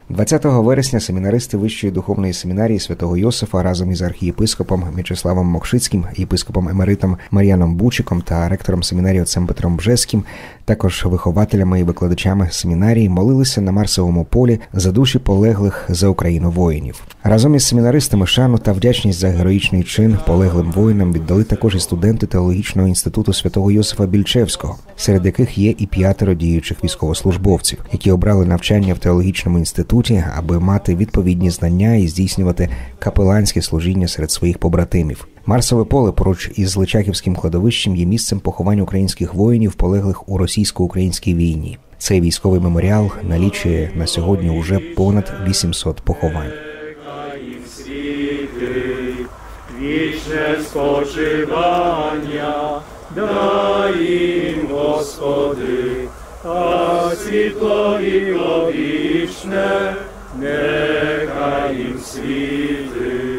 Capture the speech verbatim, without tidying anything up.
двадцятого вересня семінаристи Вищої духовної семінарії Святого Йосифа разом із архієпископом М'ячеславом Мокшицьким, єпископом емеритом Мар'яном Бучиком та ректором семінарії отцем Петром Бжеським, також вихователями і викладачами семінарії, молилися на Марсовому полі за душі полеглих за Україну воїнів. Разом із семінаристами шану та вдячність за героїчний чин полеглим воїнам віддали також і студенти Теологічного інституту Святого Йосифа Більчевського, серед яких є і п'ятеро діючих військовослужбовців, які обрали навчання в теологічному інституті, аби мати відповідні знання і здійснювати капеланське служіння серед своїх побратимів. Марсове поле поруч із Личаківським кладовищем є місцем поховань українських воїнів, полеглих у російсько-українській війні. Цей військовий меморіал налічує на сьогодні уже понад вісімсот поховань. Вічне спочивання дай їм, Господи, а світло і вічне нехай їм світить.